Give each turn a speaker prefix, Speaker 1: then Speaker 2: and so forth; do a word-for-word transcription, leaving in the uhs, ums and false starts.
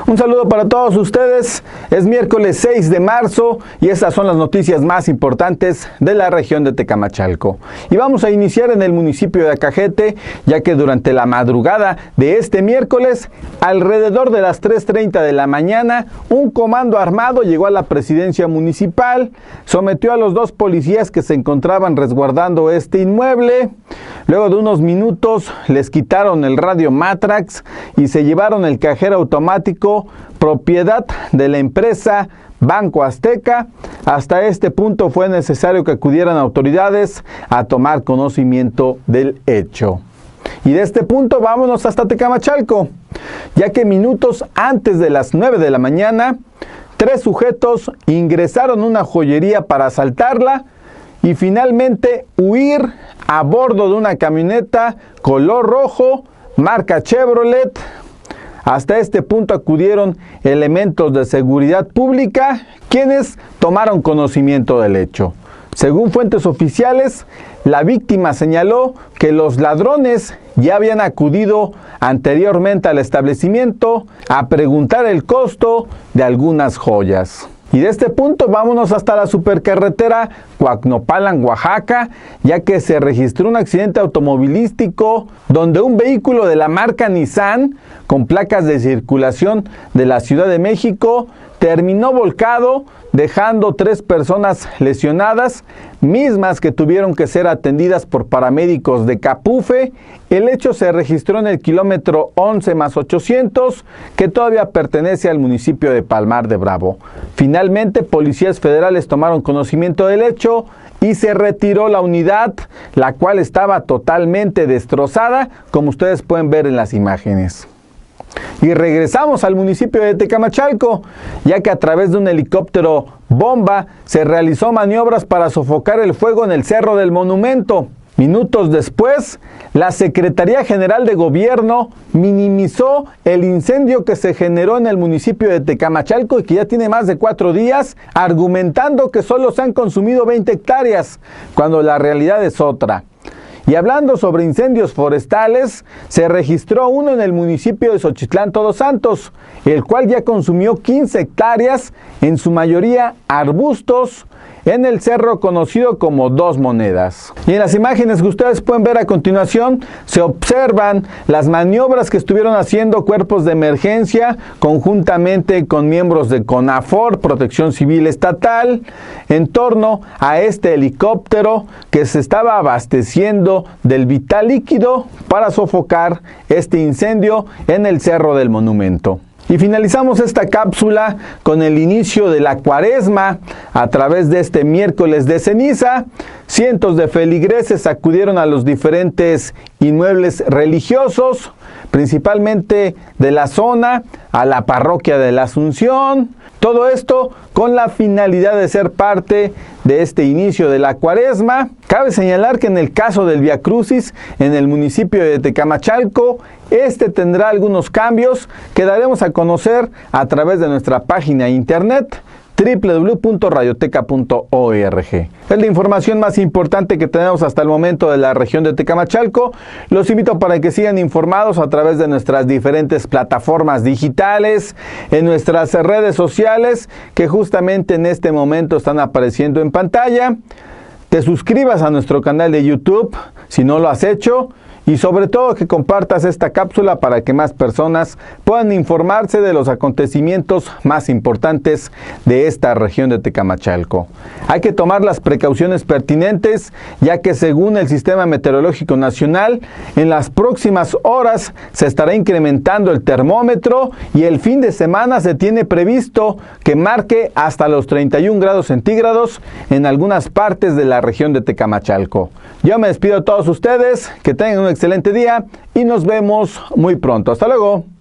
Speaker 1: Un saludo para todos ustedes. Es miércoles seis de marzo y estas son las noticias más importantes de la región de Tecamachalco. Y vamos a iniciar en el municipio de Acajete, ya que durante la madrugada de este miércoles, alrededor de las tres treinta de la mañana, un comando armado llegó a la presidencia municipal, sometió a los dos policías que se encontraban resguardando este inmueble. Luego de unos minutos les quitaron el radio Matrax y se llevaron el cajero automático propiedad de la empresa Banco Azteca. Hasta este punto fue necesario que acudieran autoridades a tomar conocimiento del hecho. Y de este punto vámonos hasta Tecamachalco, ya que minutos antes de las nueve de la mañana, tres sujetos ingresaron a una joyería para asaltarla y finalmente huir a bordo de una camioneta color rojo, marca Chevrolet. Hasta este punto acudieron elementos de seguridad pública, quienes tomaron conocimiento del hecho. Según fuentes oficiales, la víctima señaló que los ladrones ya habían acudido anteriormente al establecimiento a preguntar el costo de algunas joyas. Y de este punto vámonos hasta la supercarretera Coacnopalan, Oaxaca, ya que se registró un accidente automovilístico donde un vehículo de la marca Nissan, con placas de circulación de la Ciudad de México, terminó volcado, dejando tres personas lesionadas, mismas que tuvieron que ser atendidas por paramédicos de Capufe. El hecho se registró en el kilómetro once más ochocientos, que todavía pertenece al municipio de Palmar de Bravo. Finalmente, policías federales tomaron conocimiento del hecho y se retiró la unidad, la cual estaba totalmente destrozada, como ustedes pueden ver en las imágenes. Y regresamos al municipio de Tecamachalco, ya que a través de un helicóptero bomba se realizó maniobras para sofocar el fuego en el Cerro del Monumento. Minutos después, la Secretaría General de Gobierno minimizó el incendio que se generó en el municipio de Tecamachalco y que ya tiene más de cuatro días, argumentando que solo se han consumido veinte hectáreas, cuando la realidad es otra. Y hablando sobre incendios forestales, se registró uno en el municipio de Xochitlán Todos Santos, el cual ya consumió quince hectáreas, en su mayoría arbustos, en el cerro conocido como Dos Monedas. Y en las imágenes que ustedes pueden ver a continuación, se observan las maniobras que estuvieron haciendo cuerpos de emergencia conjuntamente con miembros de CONAFOR, Protección Civil Estatal, en torno a este helicóptero que se estaba abasteciendo del vital líquido para sofocar este incendio en el Cerro del Monumento. Y finalizamos esta cápsula con el inicio de la cuaresma a través de este miércoles de ceniza. Cientos de feligreses acudieron a los diferentes inmuebles religiosos, principalmente de la zona, a la parroquia de la Asunción. Todo esto con la finalidad de ser parte de este inicio de la cuaresma. Cabe señalar que en el caso del Vía Crucis, en el municipio de Tecamachalco, este tendrá algunos cambios que daremos a conocer a través de nuestra página de internet doble u doble u doble u punto radioteca punto org. Es la información más importante que tenemos hasta el momento de la región de Tecamachalco. Los invito para que sigan informados a través de nuestras diferentes plataformas digitales, en nuestras redes sociales que justamente en este momento están apareciendo en pantalla. Te suscribas a nuestro canal de YouTube si no lo has hecho. Y sobre todo que compartas esta cápsula para que más personas puedan informarse de los acontecimientos más importantes de esta región de Tecamachalco. Hay que tomar las precauciones pertinentes, ya que según el Sistema Meteorológico Nacional, en las próximas horas se estará incrementando el termómetro y el fin de semana se tiene previsto que marque hasta los treinta y un grados centígrados en algunas partes de la región de Tecamachalco. Yo me despido a todos ustedes, que tengan un excelente día y nos vemos muy pronto. Hasta luego.